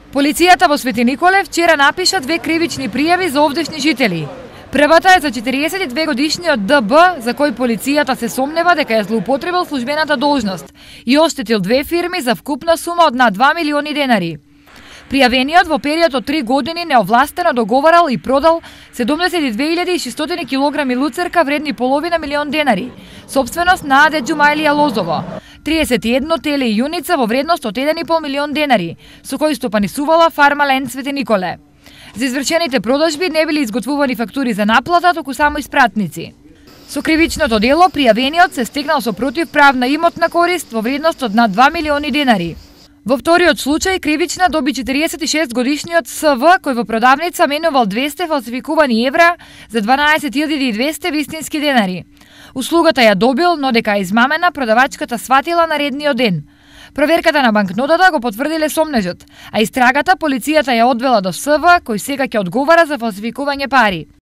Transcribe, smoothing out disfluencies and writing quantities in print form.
Полицијата во Свети Николе вчера напиша 2 кривични пријави за овдешни жители. Првата е за 42 годишниот ДБ, за кој полицијата се сомнева дека е злоупотребил службената должност и оштетил 2 фирми за вкупна сума од над 2 милиони денари. Пријавениот во период од 3 години неовластено договарал и продал 72.600 килограми луцерка вредни половина милион денари, сопственост на АД Џумаилија Лозово, 31 теле и јуница во вредност од 1,5 милион денари, со кои стопанисувала Фарма Ленд Свети Николе. За извршените продажби не били изготвувани фактури за наплата, туку само испратници. Со кривичното дело пријавениот се стекнал со противправна имотна корист во вредност од над 2 милиони денари. Во вториот случај кривична доби 46 годишниот СВ, кој во продавница менувал 200 фалсификувани евра за 12.200 вистински денари. Услугата ја добил, но дека е измамена, продавачката сватила наредниот ден. Проверката на банкнотата го потврдиле сомнежот, а истрагата полицијата ја одвела до СВ, кој сега ќе одговара за фалсификување пари.